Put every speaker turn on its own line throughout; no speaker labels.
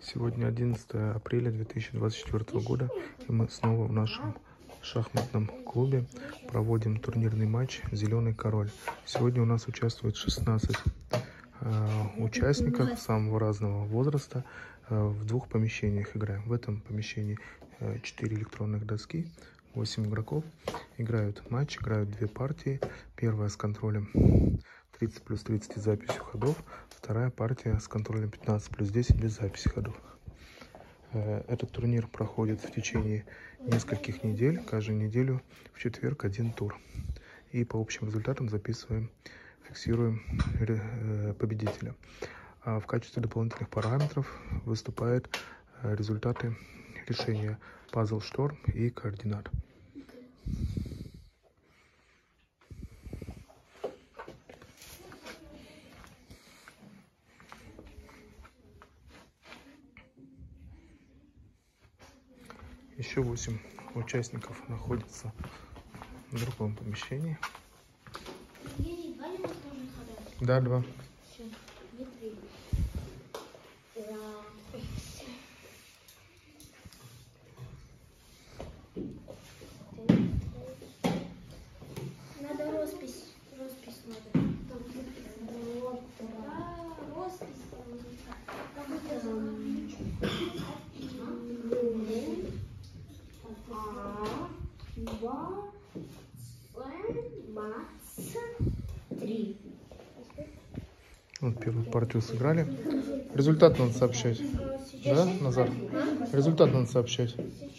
Сегодня 11 апреля 2024 года, и мы снова в нашем шахматном клубе проводим турнирный матч «Зеленый король». Сегодня у нас участвует 16 участников самого разного возраста. В двух помещениях играем. В этом помещении 4 электронных доски, 8 игроков. Играют матч, играют две партии. Первая с контролем 30 плюс 30 и записью ходов. Вторая партия с контролем 15 плюс 10 без записи ходов. Этот турнир проходит в течение нескольких недель. Каждую неделю в четверг один тур. И по общим результатам записываем, фиксируем победителя. А в качестве дополнительных параметров выступают результаты решения пазл шторм и координат. Еще 8 участников находятся в другом помещении. Да, 2.
Надо роспись надо. Роспись.
Вот первую партию сыграли. Результат надо сообщать. Да, Назар? Результат надо сообщать.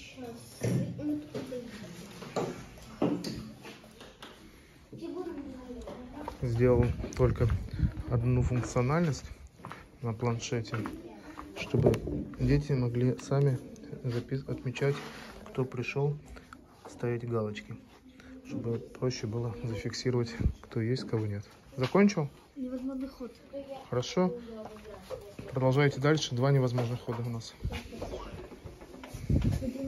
Сделал только одну функциональность на планшете, чтобы дети могли сами отмечать, кто пришел, ставить галочки, чтобы проще было зафиксировать, кто есть, кого нет. Закончил?
Невозможный ход.
Хорошо. Продолжайте дальше. 2 невозможных хода у нас.